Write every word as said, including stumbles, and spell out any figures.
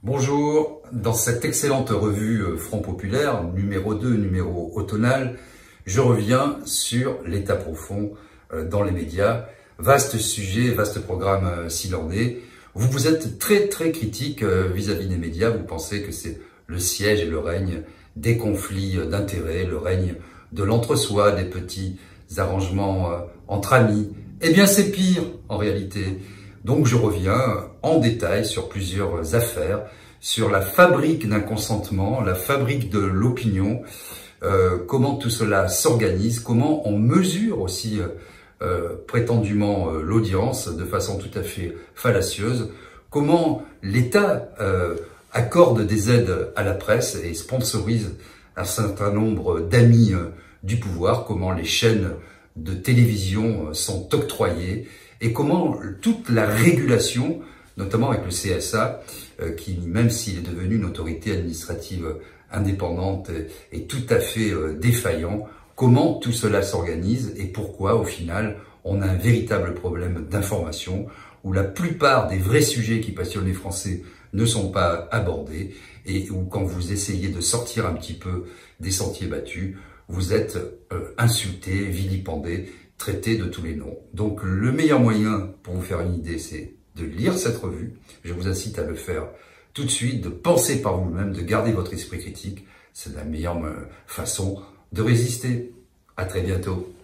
Bonjour, dans cette excellente revue Front Populaire, numéro deux, numéro automnal, je reviens sur l'état profond dans les médias. Vaste sujet, vaste programme s'il en est. Vous vous êtes très très critique vis-à-vis des médias, vous pensez que c'est le siège et le règne des conflits d'intérêts, le règne de l'entre-soi, des petits arrangements entre amis. Eh bien c'est pire en réalité. Donc je reviens en détail sur plusieurs affaires, sur la fabrique d'un consentement, la fabrique de l'opinion, euh, comment tout cela s'organise, comment on mesure aussi euh, euh, prétendument euh, l'audience de façon tout à fait fallacieuse, comment l'État euh, accorde des aides à la presse et sponsorise un certain nombre d'amis euh, du pouvoir, comment les chaînes de télévision sont octroyées et comment toute la régulation, notamment avec le C S A, euh, qui même s'il est devenu une autorité administrative indépendante, est, est tout à fait euh, défaillant, comment tout cela s'organise et pourquoi au final on a un véritable problème d'information où la plupart des vrais sujets qui passionnent les Français ne sont pas abordés et où quand vous essayez de sortir un petit peu des sentiers battus, vous êtes euh, insulté, vilipendé, traité de tous les noms. Donc le meilleur moyen pour vous faire une idée, c'est de lire cette revue. Je vous incite à le faire tout de suite, de penser par vous-même, de garder votre esprit critique. C'est la meilleure façon de résister. À très bientôt.